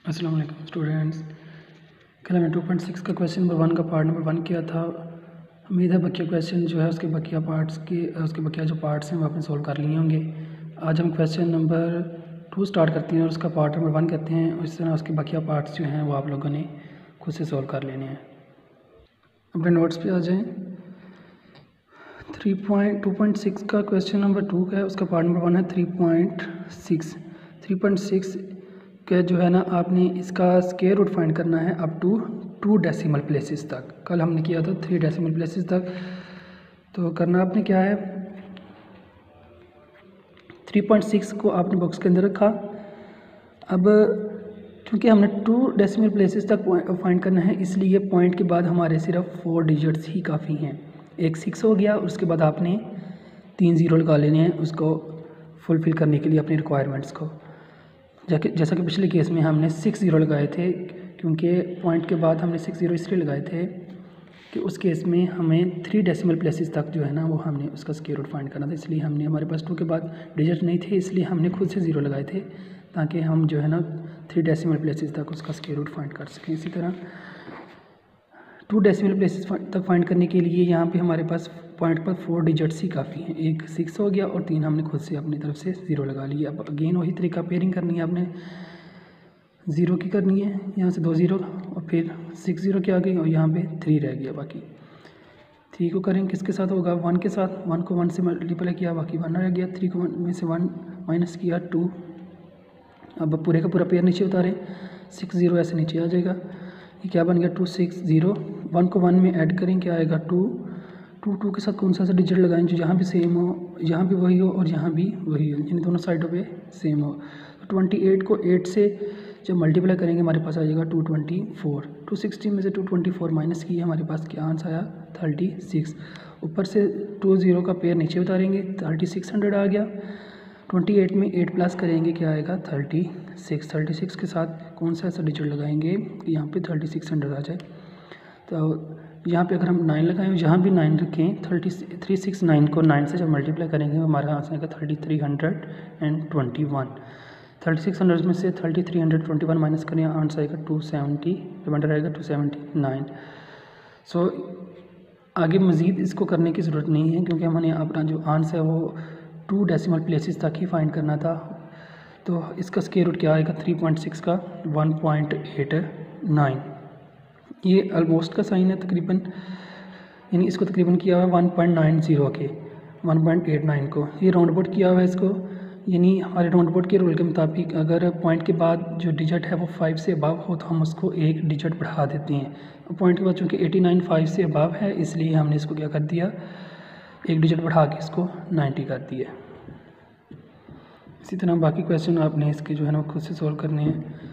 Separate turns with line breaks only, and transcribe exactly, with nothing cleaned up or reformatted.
अस्सलाम वालेकुम स्टूडेंट्स। कल हमने टू पॉइंट सिक्स का क्वेश्चन नंबर वन का पार्ट नंबर वन किया था। उम्मीद है बकिया क्वेश्चन जो है उसके बकिया पार्ट्स के उसके बकिया जो पार्ट्स हैं वो आपने सोल्व कर लिए होंगे। आज हम क्वेश्चन नंबर टू स्टार्ट करते हैं और उसका पार्ट नंबर वन कहते हैं। इस तरह उसके बकिया पार्ट्स जो हैं वो आप लोगों ने खुद से सोल्व कर लेने हैं। अपने नोट्स पे आ जाएं। Three point two point six का क्वेश्चन नंबर टू का है, उसका पार्ट नंबर वन है three point six. Three point six के जो है ना आपने इसका स्क्वायर रूट फाइंड करना है up to two decimal places तक। कल हमने किया था थ्री डेसिमल प्लेसेस तक। तो करना आपने क्या है, थ्री पॉइंट सिक्स को आपने बॉक्स के अंदर रखा। अब क्योंकि हमने टू डेसिमल प्लेसेस तक फाइंड करना है इसलिए पॉइंट के बाद हमारे सिर्फ फोर डिजिट्स ही काफ़ी हैं। एक सिक्स हो गया और उसके बाद आपने तीन ज़ीरो लगा लेने हैं उसको फुलफ़िल करने के लिए अपनी रिक्वायरमेंट्स को। जाके जैसा कि पिछले केस में हमने सिक्स ज़ीरो लगाए थे, क्योंकि पॉइंट के बाद हमने सिक्स ज़ीरो इसलिए लगाए थे कि उस केस में हमें थ्री डेसिमल प्लेसेस तक जो है ना वो हमने उसका स्क्वायर रूट फाइंड करना था। इसलिए हमने हमारे पास टू के बाद डिजिट नहीं थे इसलिए हमने खुद से ज़ीरो लगाए थे ताकि हम जो है ना थ्री डेसिमल प्लेसेस तक उसका स्क्वायर रूट फाइंड कर सकें। इसी तरह टू डेसिमल प्लेसेस तक फाइंड करने के लिए यहाँ पे हमारे पास पॉइंट पर फोर डिजिट्स ही काफ़ी हैं। एक सिक्स हो गया और तीन हमने खुद से अपनी तरफ से ज़ीरो लगा लिया। अब अगेन वही तरीका पेयरिंग करनी है, आपने ज़ीरो की करनी है, यहाँ से दो ज़ीरो और फिर सिक्स ज़ीरो की आ गई और यहाँ पे थ्री रह गया। बाकी थ्री को करेंगे किसके साथ होगा, वन के साथ। वन को वन से मल्टीप्लाई किया, बाकी वन रह गया। थ्री को वन में से वन माइनस किया, टू। अब पूरे का पूरा पेयर नीचे उतारें, सिक्स ज़ीरो ऐसे नीचे आ जाएगा। ये क्या बन गया, टू सिक्स ज़ीरो। वन को वन में ऐड करें, क्या आएगा, टू। टू टू के साथ कौन सा सा डिजिट लगाएं जो यहाँ भी सेम हो, यहाँ भी वही हो और यहाँ भी वही हो, इन दोनों साइडों पे सेम हो। तो ट्वेंटी एट को एट से जब मल्टीप्लाई करेंगे हमारे पास आ जाएगा two twenty four. Two sixty में से टू ट्वेंटी फोर माइनस किया, हमारे पास क्या आंसर आया, थर्टी सिक्स। ऊपर से टू ज़ीरो का पेयर नीचे उतारेंगे, थर्टी सिक्स हंड्रेड आ गया। ट्वेंटी एट में एट प्लस करेंगे, क्या आएगा, थर्टी सिक्स। थर्टी सिक्स के साथ कौन सा ऐसा डिजिट लगाएंगे कि यहाँ पे थर्टी सिक्स हंड्रेड आ जाए। तो यहाँ पे अगर हम नाइन लगाएं, जहाँ भी नाइन रखें, थर्टी थ्री सिक्स नाइन को नाइन से जब मल्टीप्लाई करेंगे हमारा आंसर आएगा thirty three hundred and twenty one. Thirty six hundred में से thirty three hundred twenty one minus करें, आंसर आएगा टू सेवेंटी, रिमाइंडर आएगा टू सेवेंटी नाइन। सो आगे मज़ीद इसको करने की ज़रूरत नहीं है क्योंकि हमने अपना जो आंसर है वो टू डेसिमल प्लेसेस तक ही फाइंड करना था। तो इसका स्क्वायर रूट क्या आएगा, थ्री पॉइंट सिक्स का वन पॉइंट एट नाइन। ये ऑलमोस्ट का साइन है तकरीबन, यानी इसको तकरीबन किया हुआ है वन पॉइंट नाइन ज़ीरो के वन पॉइंट एट नाइन को। ये राउंड अबाउट किया हुआ है इसको, यानी हमारे राउंड अबाउट के रूल के मुताबिक अगर पॉइंट के बाद जो डिजिट है वो फाइव से अबव हो तो हम उसको एक डिजिट बढ़ा देते हैं। पॉइंट के बाद चूँकि एटी नाइन फाइव से अबव है इसलिए हमने इसको क्या कर दिया, एक डिजिट बढ़ा के इसको नाइन्टी कर दिया। इसी तरह बाकी क्वेश्चन आपने इसके जो है ना खुद से सोल्व करने हैं।